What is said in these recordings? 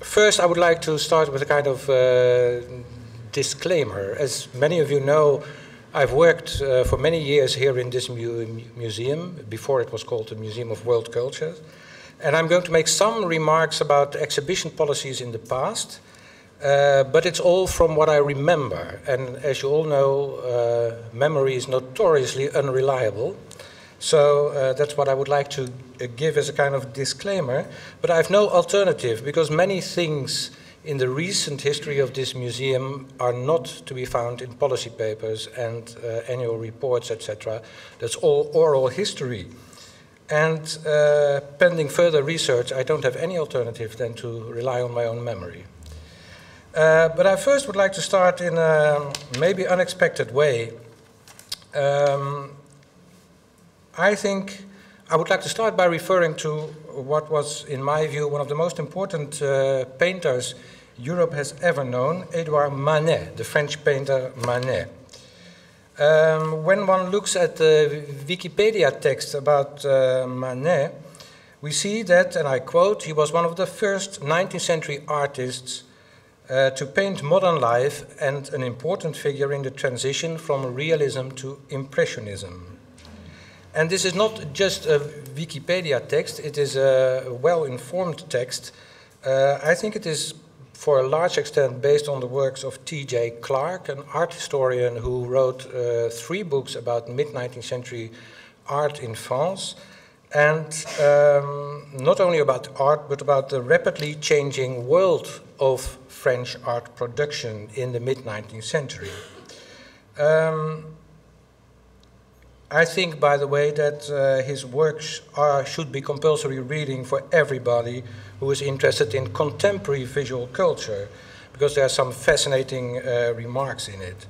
First, I would like to start with a kind of disclaimer. As many of you know, I've worked for many years here in this museum. Before it was called the Museum of World Cultures. And I'm going to make some remarks about exhibition policies in the past, but it's all from what I remember. And as you all know, memory is notoriously unreliable. So that's what I would like to give as a kind of disclaimer. But I have no alternative, because many things in the recent history of this museum are not to be found in policy papers and annual reports, etc. That's all oral history. And pending further research, I don't have any alternative than to rely on my own memory. But I first would like to start in a maybe unexpected way. I think I would like to start by referring to what was, in my view, one of the most important painters Europe has ever known, Edouard Manet, the French painter Manet. When one looks at the Wikipedia text about Manet, we see that, and I quote, he was one of the first 19th century artists to paint modern life and an important figure in the transition from realism to impressionism. And this is not just a Wikipedia text, it is a well-informed text. I think it is, for a large extent, based on the works of T.J. Clark, an art historian who wrote 3 books about mid-19th century art in France, and not only about art, but about the rapidly changing world of French art production in the mid-19th century. I think, by the way, that his works should be compulsory reading for everybody who is interested in contemporary visual culture, because there are some fascinating remarks in it.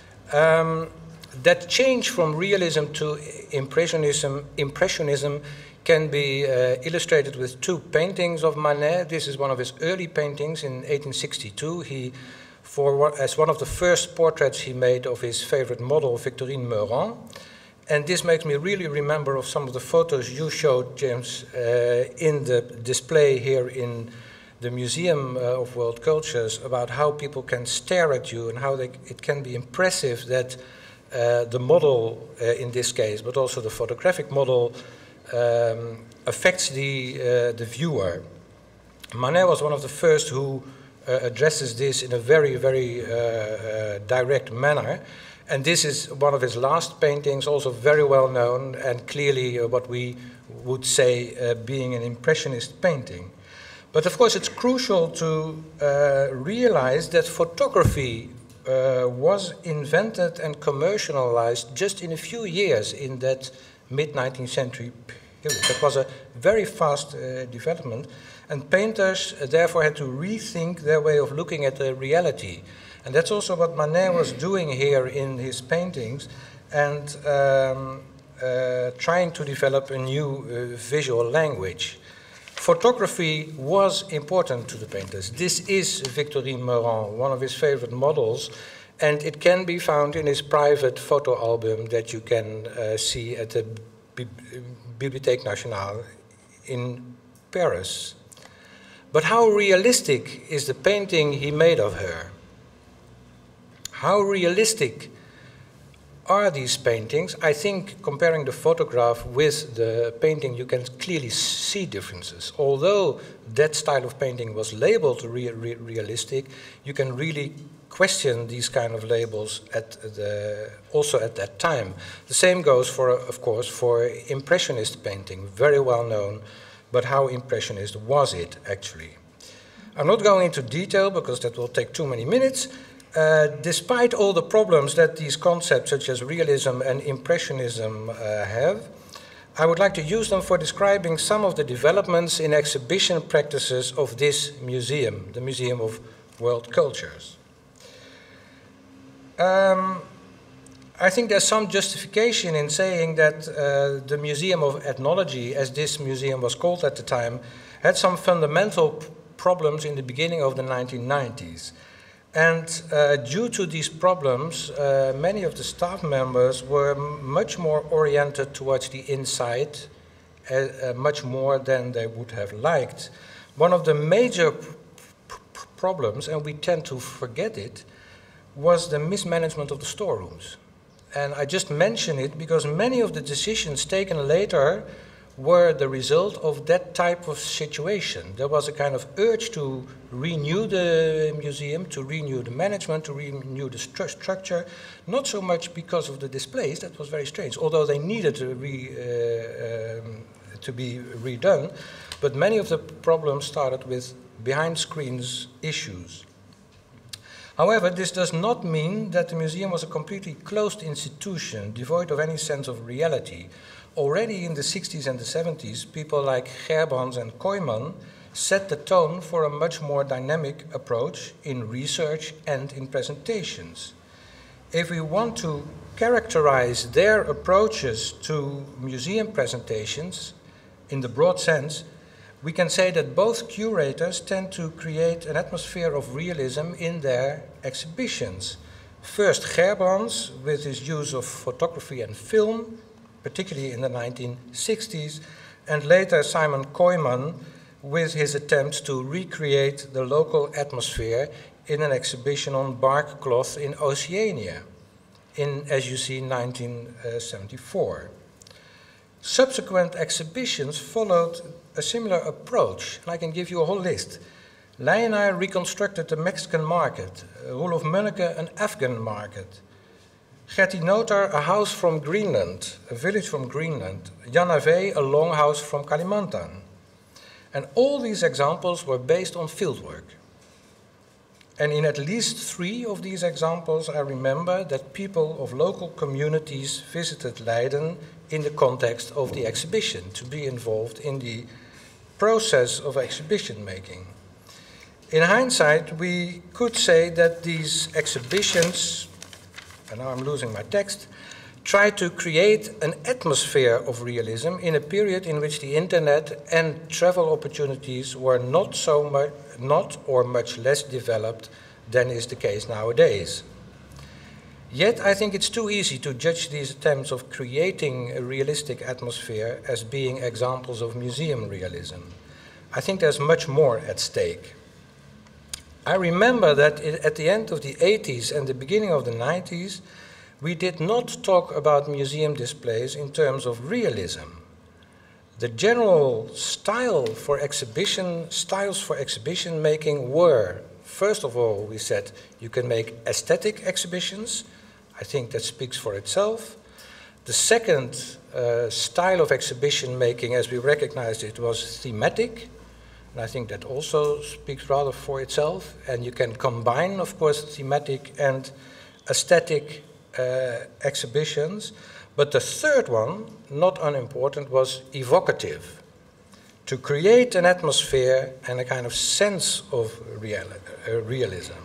That change from realism to impressionism can be illustrated with 2 paintings of Manet. This is one of his early paintings in 1862. As one of the first portraits he made of his favorite model, Victorine Meurent. And this makes me really remember of some of the photos you showed, James, in the display here in the Museum of World Cultures, about how people can stare at you and how it can be impressive that the model, in this case, but also the photographic model, affects the viewer. Manet was one of the first who addresses this in a very, very direct manner. And this is one of his last paintings, also very well known, and clearly what we would say being an impressionist painting. But of course it's crucial to realize that photography was invented and commercialized just in a few years in that mid-19th century period. That was a very fast development, and painters therefore had to rethink their way of looking at the reality. And that's also what Manet was doing here in his paintings, and trying to develop a new visual language. Photography was important to the painters. This is Victorine Meurent, one of his favorite models, and it can be found in his private photo album that you can see at the Bibliothèque Nationale in Paris. But how realistic is the painting he made of her? How realistic are these paintings? I think comparing the photograph with the painting, you can clearly see differences. Although that style of painting was labeled realistic, you can really question these kind of labels also at that time. The same goes for, of course, for Impressionist painting, very well known, but how Impressionist was it actually? I'm not going into detail because that will take too many minutes. Despite all the problems that these concepts such as realism and impressionism have, I would like to use them for describing some of the developments in exhibition practices of this museum, the Museum of World Cultures. I think there's some justification in saying that the Museum of Ethnology, as this museum was called at the time, had some fundamental problems in the beginning of the 1990s. And due to these problems, many of the staff members were much more oriented towards the inside, much more than they would have liked. One of the major problems, and we tend to forget it, was the mismanagement of the storerooms. And I just mention it because many of the decisions taken later were the result of that type of situation. There was a kind of urge to renew the museum, to renew the management, to renew the structure, not so much because of the displays, that was very strange, although they needed to be redone, but many of the problems started with behind screens issues. However, this does not mean that the museum was a completely closed institution, devoid of any sense of reality. Already in the 60s and the 70s, people like Gerbrands and Kooijman set the tone for a much more dynamic approach in research and in presentations. If we want to characterize their approaches to museum presentations in the broad sense, we can say that both curators tend to create an atmosphere of realism in their exhibitions. First, Gerbrands, with his use of photography and film, particularly in the 1960s, and later Simon Kooijman, with his attempts to recreate the local atmosphere in an exhibition on bark cloth in Oceania, in, as you see, 1974. Subsequent exhibitions followed a similar approach, and I can give you a whole list. Leyenaar reconstructed the Mexican market, Roelof Munneke an Afghan market, Gertie Notar a house from Greenland, a village from Greenland, Jan Ave a longhouse from Kalimantan. And all these examples were based on fieldwork. And in at least 3 of these examples, I remember that people of local communities visited Leiden in the context of the exhibition, to be involved in the process of exhibition making. In hindsight, we could say that these exhibitions, and now I'm losing my text, tried to create an atmosphere of realism in a period in which the internet and travel opportunities were not or much less developed than is the case nowadays. Yet I think it's too easy to judge these attempts of creating a realistic atmosphere as being examples of museum realism. I think there's much more at stake. I remember that at the end of the 80s and the beginning of the 90s, we did not talk about museum displays in terms of realism. The general styles for exhibition making were, first of all, we said you can make aesthetic exhibitions. I think that speaks for itself. The second style of exhibition making, as we recognized it, was thematic. And I think that also speaks rather for itself. And you can combine, of course, thematic and aesthetic exhibitions. But the third one, not unimportant, was evocative. To create an atmosphere and a kind of sense of realism.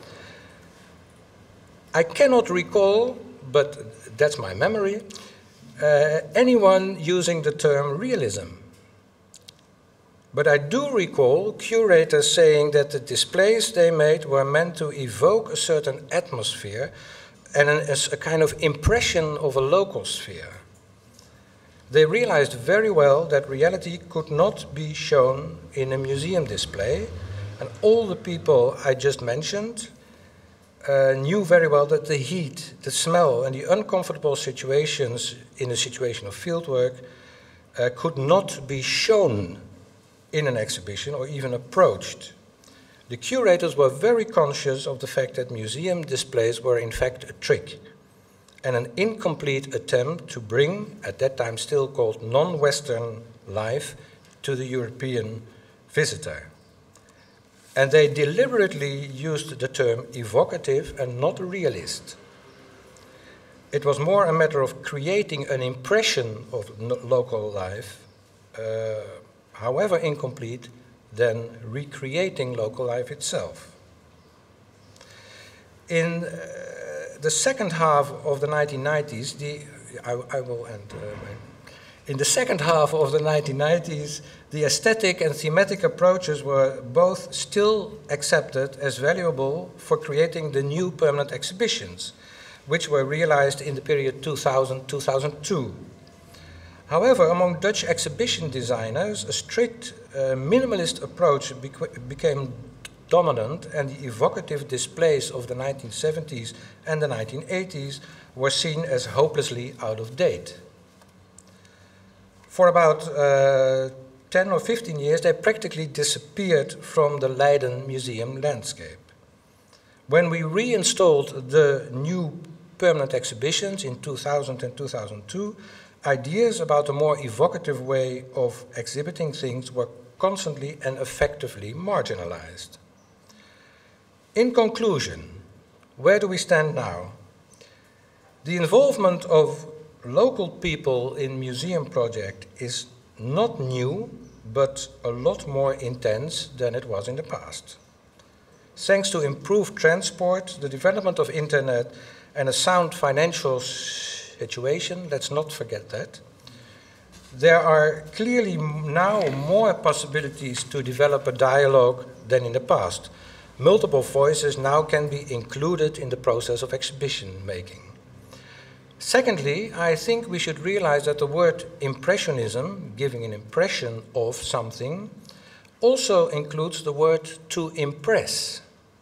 I cannot recall, but that's my memory, anyone using the term realism. But I do recall curators saying that the displays they made were meant to evoke a certain atmosphere and a kind of impression of a local sphere. They realized very well that reality could not be shown in a museum display, and all the people I just mentioned knew very well that the heat, the smell, and the uncomfortable situations in a situation of fieldwork could not be shown in an exhibition or even approached. The curators were very conscious of the fact that museum displays were in fact a trick and an incomplete attempt to bring, at that time still called non-Western life, to the European visitor. And they deliberately used the term evocative and not realist. It was more a matter of creating an impression of local life, however incomplete, than recreating local life itself. In the second half of the 1990s, in the second half of the 1990s, the aesthetic and thematic approaches were both still accepted as valuable for creating the new permanent exhibitions, which were realized in the period 2000-2002. However, among Dutch exhibition designers, a strict minimalist approach became dominant, and the evocative displays of the 1970s and the 1980s were seen as hopelessly out of date. For about 10 or 15 years, they practically disappeared from the Leiden Museum landscape. When we reinstalled the new permanent exhibitions in 2000 and 2002, ideas about a more evocative way of exhibiting things were constantly and effectively marginalized. In conclusion, where do we stand now? The involvement of local people in museum project is not new, but a lot more intense than it was in the past. Thanks to improved transport, the development of internet, and a sound financial situation, let's not forget that, there are clearly now more possibilities to develop a dialogue than in the past. Multiple voices now can be included in the process of exhibition making. Secondly, I think we should realize that the word impressionism, giving an impression of something, also includes the word to impress.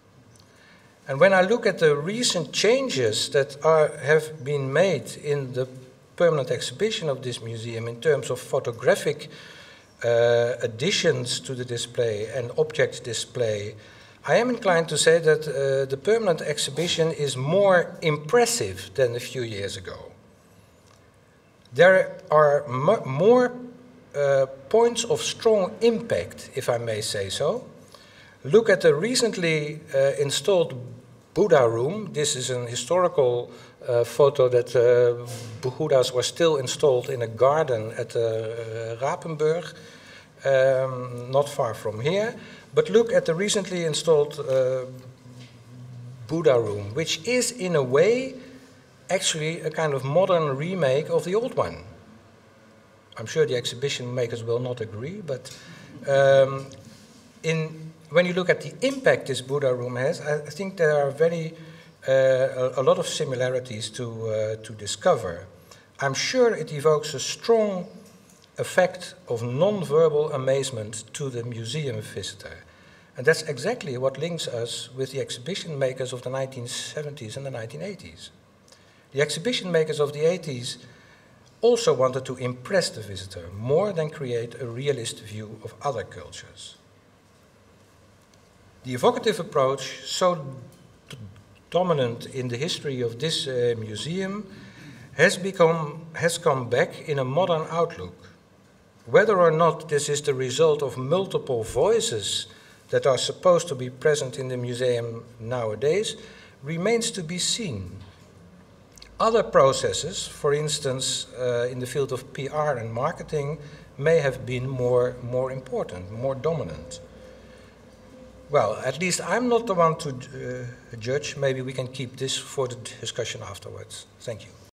And when I look at the recent changes that have been made in the permanent exhibition of this museum in terms of photographic additions to the display and object display, I am inclined to say that the permanent exhibition is more impressive than a few years ago. There are more points of strong impact, if I may say so. Look at the recently installed Buddha room. This is an historical photo that Buddhas were still installed in a garden at Rapenburg, not far from here. But look at the recently installed Buddha room, which is in a way actually a kind of modern remake of the old one. I'm sure the exhibition makers will not agree, but when you look at the impact this Buddha room has, I think there are a lot of similarities to discover. I'm sure it evokes a strong effect of non-verbal amazement to the museum visitor. And that's exactly what links us with the exhibition makers of the 1970s and the 1980s. The exhibition makers of the 80s also wanted to impress the visitor more than create a realist view of other cultures. The evocative approach, so dominant in the history of this museum, has come back in a modern outlook. Whether or not this is the result of multiple voices that are supposed to be present in the museum nowadays remains to be seen. Other processes, for instance, in the field of PR and marketing, may have been more important, more dominant. Well, at least I'm not the one to judge. Maybe we can keep this for the discussion afterwards. Thank you.